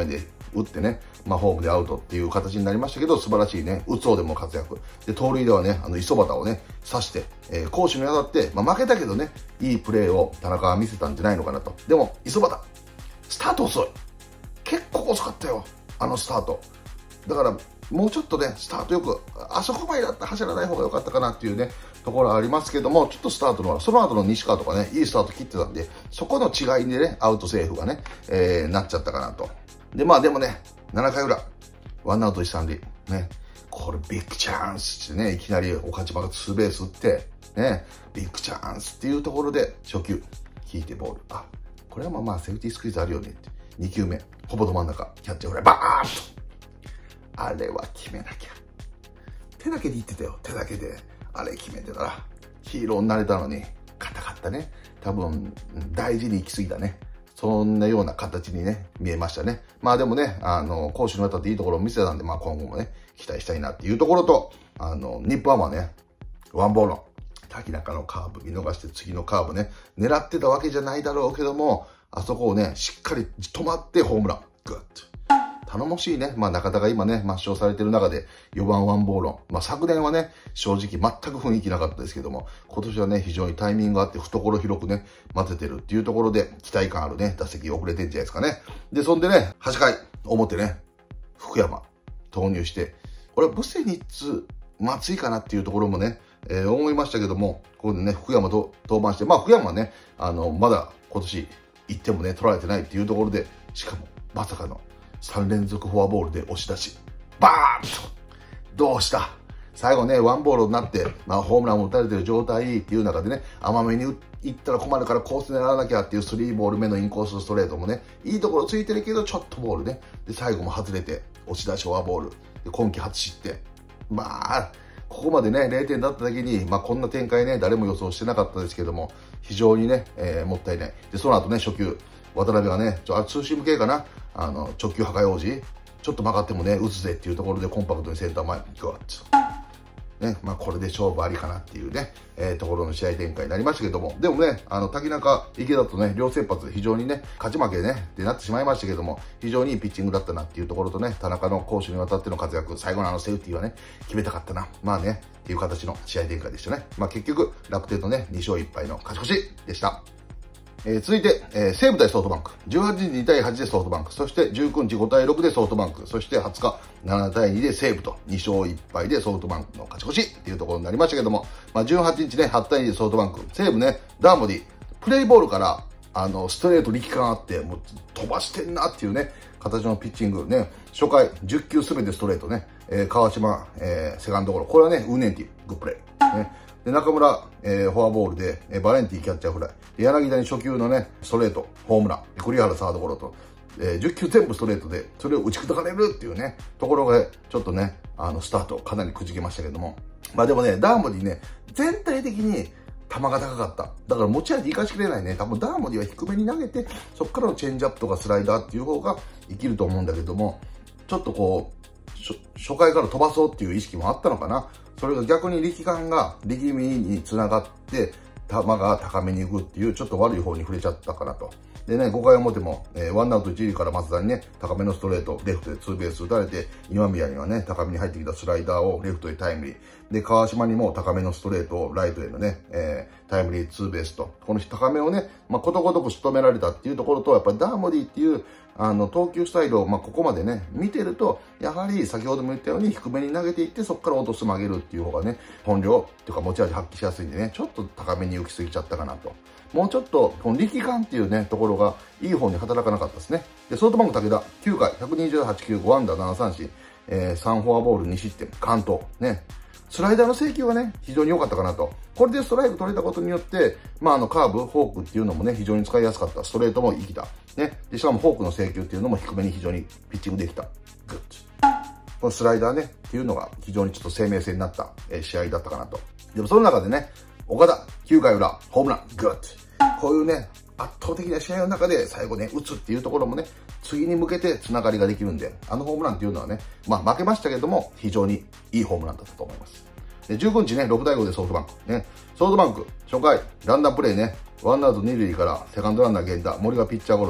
打ってね、まあホームでアウトっていう形になりましたけど、素晴らしいね、打つ方でも活躍。で、盗塁ではね、あの、磯端をね、刺して、えー、攻守に当たって、まあ負けたけどね、いいプレーを田中は見せたんじゃないのかなと。でも、磯端、スタート遅い。結構遅かったよ、あのスタート。だから、もうちょっとね、スタートよく、あそこまでだったら走らない方が良かったかなっていうね、ところはありますけども、ちょっとスタートの、その後の西川とかね、いいスタート切ってたんで、そこの違いでね、アウトセーフがね、えー、なっちゃったかなと。で、まあでもね、ななかいうら、ワンアウト一三塁、ね、これビッグチャンスってね、いきなり岡島がツーベース打って、ね、ビッグチャンスっていうところで、初球、引いてボール。あ、これはまあまあ、セーフティースクイズあるよねって。にきゅうめ、ほぼど真ん中、キャッチャーフライ、バーンと。あれは決めなきゃ。手だけで言ってたよ。手だけで。あれ決めてたら、ヒーローになれたのに、硬かったね。多分、大事に行き過ぎたね。そんなような形にね、見えましたね。まあでもね、あの、攻守にわたっていいところを見せたんで、まあ今後もね、期待したいなっていうところと、あの、日本はね、ワンボールの、滝中のカーブ見逃して次のカーブね、狙ってたわけじゃないだろうけども、あそこをね、しっかり止まってホームラン。グッと。頼もしいね。まあ中田が今ね、抹消されてる中でよばんワンボール。まあ昨年はね、正直全く雰囲気なかったですけども、今年はね、非常にタイミングがあって懐広くね、待ててるっていうところで期待感あるね、打席遅れてんじゃないですかね。で、そんでね、はちかい、表ね、福山投入して、俺はブセニッツ、松井かなっていうところもね、えー、思いましたけども、ここでね、福山と登板して、まあ福山はね、あの、まだ今年いってもね、取られてないっていうところで、しかも、まさかの、さんれんぞくフォアボールで押し出し、バーンと、どうした最後ね、ワンボールになって、まあ、ホームランも打たれてる状態っていう中でね、甘めにいったら困るからコース狙わなきゃっていうスリーボール目のインコースストレートもね、いいところついてるけど、ちょっとボールね。で、最後も外れて、押し出しフォアボール。で、今季初失点。まあ、ここまでね、れいてんだっただけに、まあ、こんな展開ね、誰も予想してなかったですけども、非常にね、えー、もったいない。で、その後ね、初球、渡辺がね、ちょ、あ、ツーシーム系かなあの、直球破壊王子。ちょっと曲がってもね、打つぜっていうところでコンパクトにセンター前、グワッと。ね、まあこれで勝負ありかなっていうね、えー、ところの試合展開になりましたけども、でもね、あの、滝中、池田とね、両先発、非常にね、勝ち負けね、ってなってしまいましたけども、非常にいいピッチングだったなっていうところとね、田中の攻守にわたっての活躍、最後のあのセーフティーはね、決めたかったな。まあね、っていう形の試合展開でしたね。まあ結局、楽天とね、にしょういっぱいの勝ち越しでした。えー、続いて、えー、西武対ソフトバンク。じゅうはちにちにたいはちでソフトバンク。そしてじゅうくにちごたいろくでソフトバンク。そしてはつかななたいにで西武とにしょういっぱいでソフトバンクの勝ち越しっていうところになりましたけども、まあ、じゅうはちにちね、はちたいにでソフトバンク。西武ね、ダーモディ、プレイボールから、あの、ストレート力感あって、もう飛ばしてんなっていうね、形のピッチングね、初回じゅっきゅうすべてストレートね、えー、川島、えー、セカンドゴロ。これはね、ウーネンティ、グップレイ。ねで、中村、えー、フォアボールで、えー、バレンティキャッチャーフライ。柳田に初球のね、ストレート、ホームラン。栗原サードゴロと、えー、じゅっきゅう全部ストレートで、それを打ち砕かれるっていうね、ところが、ちょっとね、あの、スタートかなりくじけましたけども。まあでもね、ダーモディね、全体的に球が高かった。だから持ち味生かしきれないね。多分ダーモディは低めに投げて、そこからのチェンジアップとかスライダーっていう方が生きると思うんだけども、ちょっとこう、初回から飛ばそうっていう意識もあったのかな。それが逆に力感が力みにつながって、球が高めに行くっていう、ちょっと悪い方に触れちゃったかなと。でね、ごかい表も、えー、ワンアウト一塁から松田にね、高めのストレート、レフトでツーベース打たれて、今宮にはね、高めに入ってきたスライダーをレフトへタイムリー。で、川島にも高めのストレートをライトへのね、えー、タイムリーツーベースと、この高めをね、まあ、ことごとく仕留められたっていうところと、やっぱりダーモディっていう、あの、投球スタイルを、まあ、ここまでね、見てると、やはり先ほども言ったように低めに投げていって、そこから落とす曲げるっていう方がね、本領っていうか持ち味発揮しやすいんでね、ちょっと高めに行き過ぎちゃったかなと。もうちょっと、この力感っていうね、ところが、いい方に働かなかったですね。で、ソフトバンク武田、きゅうかい、ひゃくにじゅうはちきゅう、ごあんだななさんしん、えー、さんフォアボールにしってん、完投。ね。スライダーの制球はね、非常に良かったかなと。これでストライク取れたことによって、まあ、あの、カーブ、フォークっていうのもね、非常に使いやすかった。ストレートも生きた。ね。で、しかもフォークの制球っていうのも低めに非常にピッチングできた。グッド。このスライダーね、っていうのが非常にちょっと生命線になった、えー、試合だったかなと。でもその中でね、岡田、きゅうかいうら、ホームラン、グッド。こういうね、圧倒的な試合の中で最後ね、打つっていうところもね、次に向けてつながりができるんで、あのホームランっていうのはね、まあ負けましたけども、非常にいいホームランだったと思います。で、じゅうくにちね、ろくたいごでソフトバンク。ね、ソフトバンク、初回、ランナープレイね、ワンアウトにるいからセカンドランナー源田、森がピッチャーゴロね、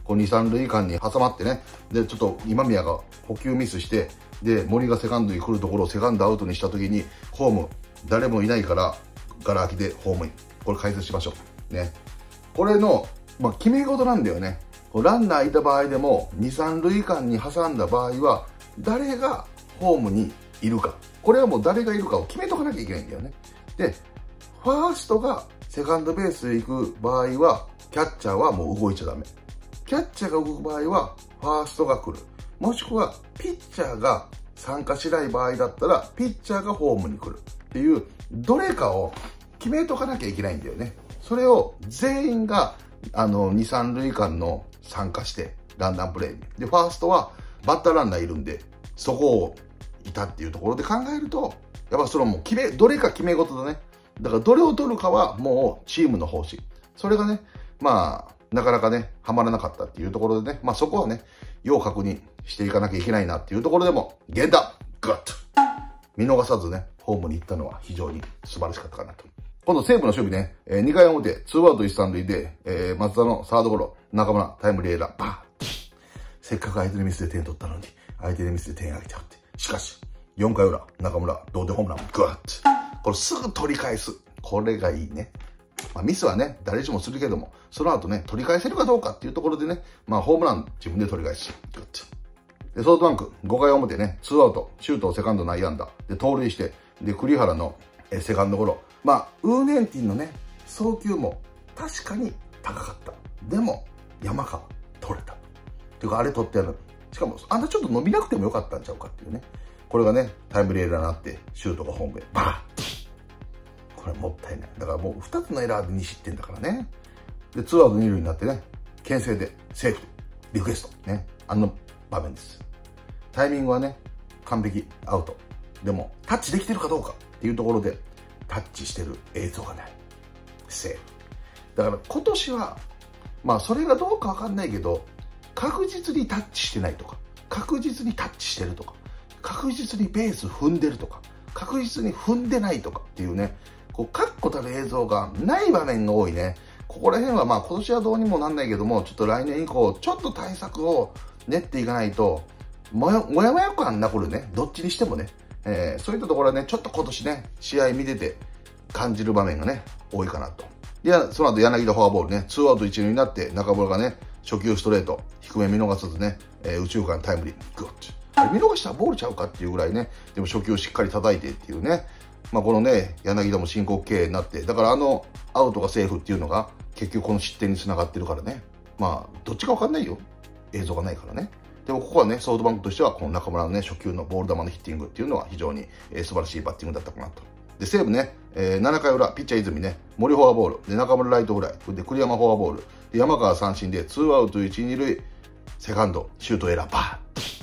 こうに、さん塁間に挟まってね、で、ちょっと今宮が捕球ミスして、で、森がセカンドに来るところをセカンドアウトにした時に、ホーム、誰もいないから、ガラ空きでホームイン。これ解説しましょう。ね。これの、まあ、決め事なんだよね。ランナーいた場合でも、に、さん塁間に挟んだ場合は、誰がホームにいるか。これはもう誰がいるかを決めとかなきゃいけないんだよね。で、ファーストがセカンドベースへ行く場合は、キャッチャーはもう動いちゃダメ。キャッチャーが動く場合は、ファーストが来る。もしくは、ピッチャーが参加しない場合だったら、ピッチャーがホームに来る。っていう、どれかを決めとかなきゃいけないんだよね。それを全員が、あの、に、さん塁間の参加して、ランナープレーに。で、ファーストはバッターランナーいるんで、そこをいたっていうところで考えると、やっぱそれはもう決め、どれか決め事だね。だからどれを取るかはもうチームの方針。それがね、まあ、なかなかね、はまらなかったっていうところでね、まあそこはね、要確認していかなきゃいけないなっていうところでも、源田、グッと見逃さずね、ホームに行ったのは非常に素晴らしかったかなと。今度西武の守備ね、えー、にかい表、ツーアウトいち、さん塁で、えー、松田のサードゴロ、中村タイムリーエラー、バーッせっかく相手のミスで点取ったのに、相手のミスで点上げちゃうって。しかし、よんかい裏、中村、同点ホームラン、グワッと。これすぐ取り返す。これがいいね。まあミスはね、誰しもするけども、その後ね、取り返せるかどうかっていうところでね、まあホームラン自分で取り返す。グッと。で、ソフトバンク、ごかい表ね、ツーアウト、シュート、セカンド内野安打。で、盗塁して、で、栗原の、えー、セカンドゴロ。まあ、ウーネンティンのね、送球も確かに高かった。でも、山川、取れた。っていうか、あれ取ってやる。しかも、あんなちょっと伸びなくてもよかったんちゃうかっていうね。これがね、タイムリーエラーになって、シュートがホームへ、バーッこれもったいない。だからもうふたつのエラーでに失点だからね。で、ツーアウトに塁になってね、牽制で、セーフ、リクエスト。ね。あの場面です。タイミングはね、完璧、アウト。でも、タッチできてるかどうかっていうところで、タッチしてる映像がない。セーフ。だから今年は、まあそれがどうかわかんないけど、確実にタッチしてないとか、確実にタッチしてるとか、確実にベース踏んでるとか、確実に踏んでないとかっていうね、こう確固たる映像がない場面が多いね。ここら辺はまあ今年はどうにもなんないけども、ちょっと来年以降、ちょっと対策を練っていかないと、もやもやもや感残るね。どっちにしてもね。えー、そういったところはね、ちょっと今年ね、試合見てて感じる場面がね、多いかなと。で、その後柳田フォアボールね、ツーアウトいち塁になって中村がね、初球ストレート、低め見逃さずね、えー、右中間タイムリー、グッと。あれ見逃したらボールちゃうかっていうぐらいね、でも初球しっかり叩いてっていうね、まあこのね、柳田も申告敬遠になって、だからあのアウトがセーフっていうのが結局この失点につながってるからね。まあ、どっちかわかんないよ。映像がないからね。でもここはね、ソフトバンクとしては、この中村のね、初球のボール球のヒッティングっていうのは非常に、えー、素晴らしいバッティングだったかなと。で、西武ね、えー、ななかい裏、ピッチャー泉ね、森フォアボール、で、中村ライトフライ、で、栗山フォアボール、で、山川三振で、ツーアウトいち、に塁、セカンド、シュートエラー、バー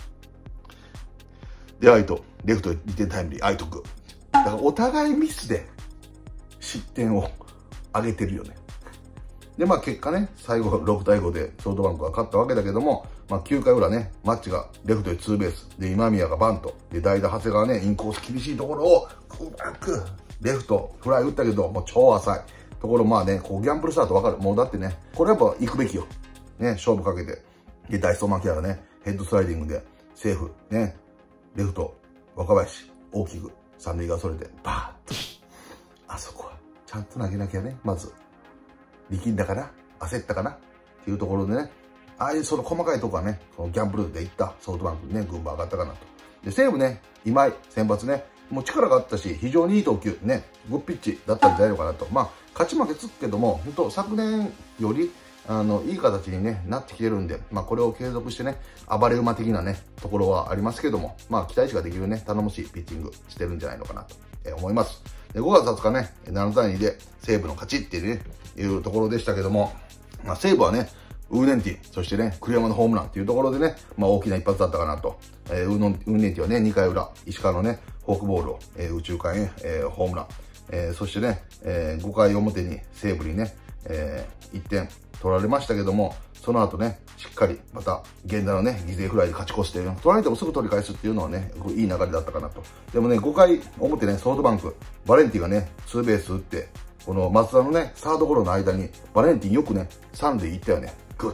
ッで、アイト、レフトにてんタイムリー、アイトグ。だからお互いミスで失点を上げてるよね。で、まあ結果ね、最後ろくたいごでソフトバンクが勝ったわけだけども、まあきゅうかい裏ね、マッチがレフトへツーベース、で、今宮がバント、で、代打長谷川ね、インコース厳しいところを、うまく、レフト、フライ打ったけど、もう超浅い。ところ、まあね、こうギャンブルスタートわかる。もうだってね、これやっぱ行くべきよ。ね、勝負かけて。で、ダイソーマキアがね、ヘッドスライディングで、セーフ、ね、レフト、若林、大きく、三塁がそれて、バーッと。あそこは、ちゃんと投げなきゃね、まず。力んだかな焦ったかなっていうところでね、ああいうその細かいとこはね、このギャンブルでいったソフトバンクにね、群馬上がったかなと。で、西武ね、今井、先発ね、もう力があったし、非常にいい投球、ね、グッピッチだったんじゃないのかなと。まあ、勝ち負けつくけども、本当昨年より、あの、いい形にね、なってきてるんで、まあ、これを継続してね、暴れ馬的なね、ところはありますけども、まあ、期待値ができるね、頼もしいピッチングしてるんじゃないのかなと、えー、思います。で、ごがつはつかね、ななたいにで西武の勝ちっていうね、いうところでしたけども、まあ、西武はね、ウーネンティン、そしてね、栗山のホームランっていうところでね、まあ、大きな一発だったかなと。えー、ウーノン、ウーネンティンはね、にかい裏、石川のね、フォークボールを、えー、右中間へ、えー、ホームラン。えー、そしてね、えー、ごかい表に西武にね、えー、いってん取られましたけども、その後ね、しっかりまた、源田のね、犠牲フライで勝ち越して、取られてもすぐ取り返すっていうのはね、いい流れだったかなと。でもね、ごかい表ね、ソフトバンク、バレンティンがね、ツーベース打って、この松田のね、サードゴロの間に、バレンティンよくね、さん塁行ったよね。グッと。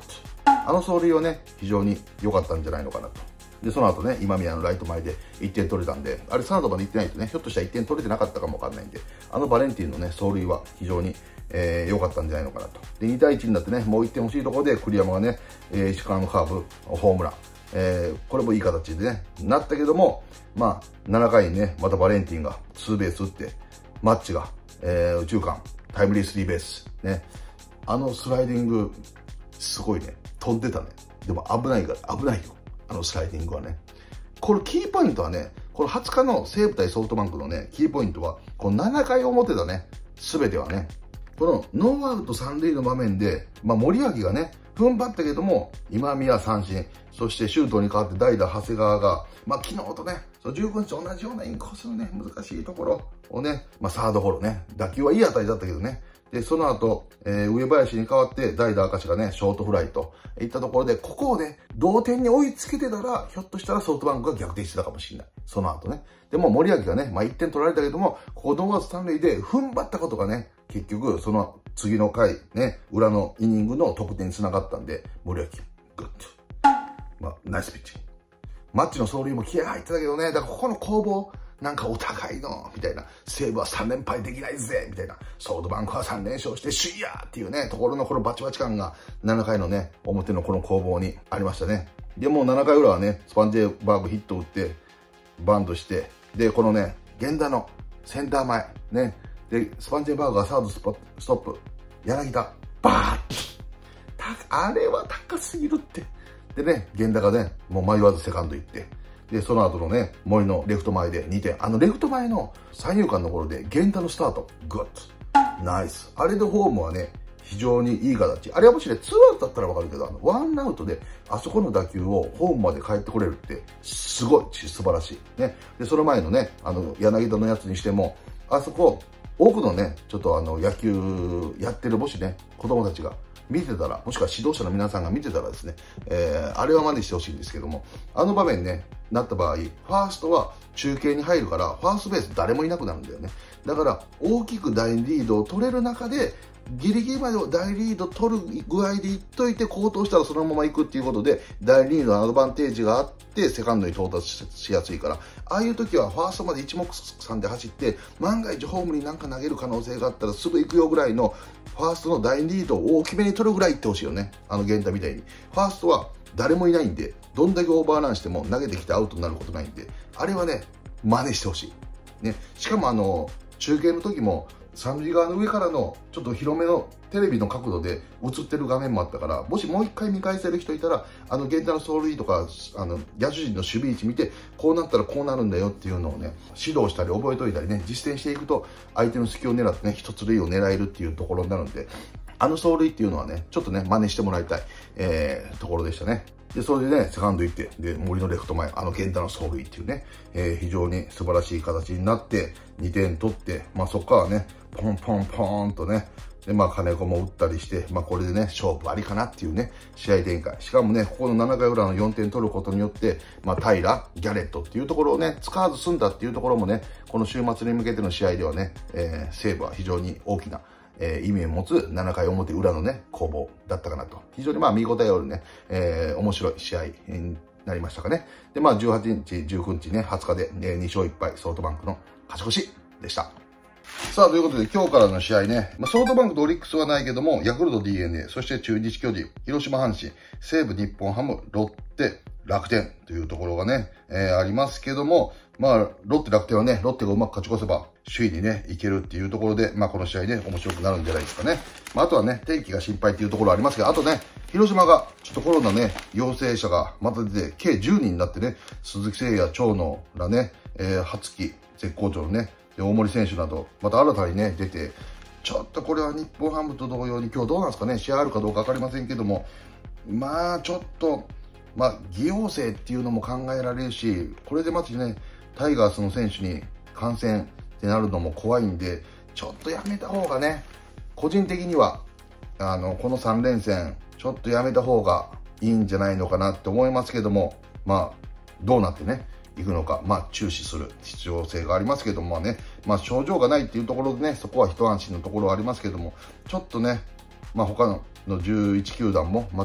あの走塁はね、非常に良かったんじゃないのかなと。で、その後ね、今宮のライト前でいってん取れたんで、あれサードまで行ってないとね、ひょっとしたらいってん取れてなかったかもわかんないんで、あのバレンティンのね、走塁は非常にえー、良かったんじゃないのかなと。で、にたいいちになってね、もういってん欲しいところで栗山がね、えー、石川のカーブ、ホームラン。えー、これもいい形でね、なったけども、まあ、ななかいにね、またバレンティンがツーベース打って、マッチが、えー、右中間、タイムリースリーベース。ね。あのスライディング、すごいね、飛んでたね。でも危ないから、危ないよ。あのスライディングはね。これキーポイントはね、このはつかの西武対ソフトバンクのね、キーポイントは、このななかい表だね。すべてはね。このノーアウト三塁の場面で、まあ、森脇がね、踏ん張ったけども、今宮三振、そして周東に代わって代打長谷川が、まあ、昨日とね、じゅうごにち同じようなインコースのね、難しいところをね、まあ、サードゴロね、打球はいい当たりだったけどね、で、その後、えー、上林に代わって代打明石がね、ショートフライといったところで、ここをね、同点に追いつけてたら、ひょっとしたらソフトバンクが逆転してたかもしれない。その後ね。でも森脇がね、まあ、いってん取られたけども、ここノーアウト三塁で踏ん張ったことがね、結局、その次の回、ね、裏のイニングの得点につながったんで、森脇、グッと。まあ、ナイスピッチング。マッチの走塁も気合入ってたけどね、だからここの攻防、なんかお互いの、みたいな、西武はさんれんぱいできないぜ、みたいな、ソフトバンクはさんれんしょうして首位やっていうね、ところのこのバチバチ感が、ななかいのね、表のこの攻防にありましたね。で、もうななかい裏はね、スパンジェバーグヒット打って、バントして、で、このね、源田のセンター前、ね、で、スパンジェバーグがサードスポストップ、柳田、バーッあれは高すぎるって。でね、源田がね、もう迷わずセカンド行って、で、その後のね、森のレフト前でにてん。あのレフト前の三遊間のところで源田のスタート、グッド。ナイス。あれでホームはね、非常にいい形。あれはもしね、ツーアウトだったらわかるけど、あの、ワンアウトで、あそこの打球をホームまで帰ってこれるって、すごい、素晴らしい。ね。で、その前のね、あの、柳田のやつにしても、あそこ、多くのね、ちょっとあの、野球やってる、もしね、子供たちが見てたら、もしくは指導者の皆さんが見てたらですね、えー、あれは真似してほしいんですけども、あの場面ね、なった場合、ファーストは中継に入るから、ファーストベース誰もいなくなるんだよね。だから、大きく大リードを取れる中で、ギリギリまで大リード取る具合でいっといて、高騰したらそのまま行くっていうことで、大リードのアドバンテージがあって、セカンドに到達しやすいから、ああいう時はファーストまで一目散で走って、万が一ホームになんか投げる可能性があったらすぐ行くよぐらいの、ファーストの大リードを大きめに取るぐらい行ってほしいよね。あの源田みたいに。ファーストは誰もいないんで、どんだけオーバーランしても投げてきてアウトになることないんで、あれはね、真似してほしい。ね。しかもあの、中継の時も、三塁側の上からのちょっと広めのテレビの角度で映ってる画面もあったから、もしもう一回見返せる人いたら、あの源田の走塁とか、あの野手陣の守備位置見て、こうなったらこうなるんだよっていうのをね、指導したり覚えといたりね、実践していくと、相手の隙を狙ってね、一つ塁を狙えるっていうところになるんで、あの走塁っていうのはね、ちょっとね、真似してもらいたい、えー、ところでしたね。で、それでね、セカンド行って、で、森のレフト前、あの源田の走塁っていうね、えー、非常に素晴らしい形になって、にてん取って、まあそこからね、ポンポンポーンとね、で、まあ金子も打ったりして、まあこれでね、勝負ありかなっていうね、試合展開。しかもね、ここのななかい裏のよんてん取ることによって、まあ平、ギャレットっていうところをね、使わず済んだっていうところもね、この週末に向けての試合ではね、えー、西武は非常に大きな、えー、意味を持つななかい表裏のね、攻防だったかなと。非常にまあ見応えあるね、えー、面白い試合になりましたかね。で、まあじゅうはちにち、じゅうくにちね、はつかで、えー、にしょういっぱいソフトバンクの勝ち越しでした。さあ、ということで今日からの試合ね、まあ、ソフトバンクとオリックスはないけども、ヤクルト ディーエヌエー、そして中日巨人、広島阪神、西武日本ハム、ロッテ、楽天というところがね、えー、ありますけども、まあ、ロッテ楽天はね、ロッテがうまく勝ち越せば、首位にね、いけるっていうところで、まあこの試合ね、面白くなるんじゃないですかね。まああとはね、天気が心配っていうところありますけど、あとね、広島が、ちょっとコロナね、陽性者がまた出て、計じゅうにんになってね、鈴木誠也、長野らね、えー、初期、絶好調のね、で大森選手など、また新たにね、出て、ちょっとこれは日本ハムと同様に、今日どうなんですかね、試合あるかどうかわかりませんけども、まあちょっと、まあ偽陽性っていうのも考えられるし、これでまずね、タイガースの選手に感染ってなるのも怖いんで、ちょっとやめた方がね、個人的には、あの、このさんれんせん、ちょっとやめた方がいいんじゃないのかなって思いますけども、まあ、どうなってね、いくのか、まあ、注視する必要性がありますけどもね、まあ、症状がないっていうところでね、そこは一安心のところはありますけども、ちょっとね、まあ、他のじゅういちきゅうだんもまた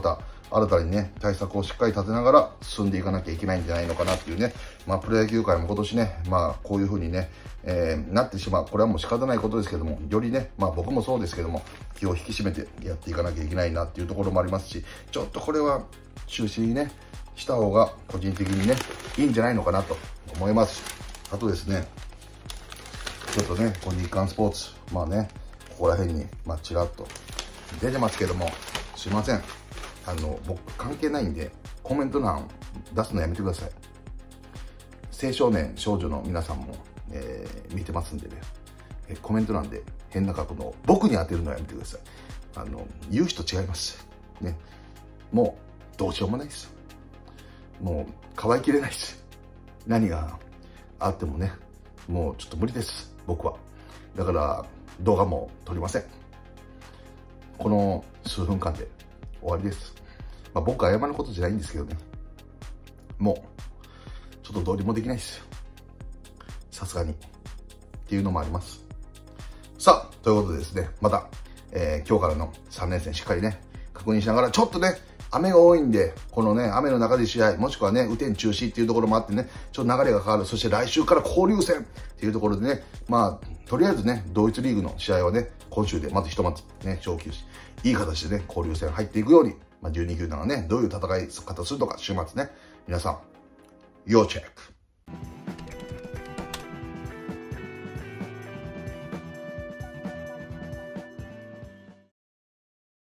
新たにね、対策をしっかり立てながら進んでいかなきゃいけないんじゃないのかなっていうね、まあ、プロ野球界も今年ね、まあ、こういう風にね、えー、なってしまう。これはもう仕方ないことですけども、よりね、まあ僕もそうですけども、気を引き締めてやっていかなきゃいけないなっていうところもありますし、ちょっとこれは中止にね、した方が個人的にね、いいんじゃないのかなと思います。あとですね、ちょっとね、この日刊スポーツ、まあね、ここら辺に、まあちらっと出てますけども、すいません。あの、僕関係ないんで、コメント欄出すのやめてください。青少年、少女の皆さんも、えー、見てますんでね、えコメント欄で変な書くのを僕に当てるのはやめてください。あの、言う人違います。ね。もう、どうしようもないです。もう、可愛きれないです。何があってもね、もうちょっと無理です。僕は。だから、動画も撮りません。この数分間で終わりです。まあ、僕は謝ることじゃないんですけどね。もう、ちょっとどうにもできないです。さすがに。っていうのもあります。さあ、ということでですね、また、えー、今日からのさん連戦しっかりね、確認しながら、ちょっとね、雨が多いんで、このね、雨の中で試合、もしくはね、雨天中止っていうところもあってね、ちょっと流れが変わる。そして来週から交流戦っていうところでね、まあ、とりあえずね、同一リーグの試合はね、今週でまずひとまずね、昇級し、いい形でね、交流戦入っていくように、まあ、じゅうに球団がね、どういう戦い方するのか、週末ね、皆さん、要チェック。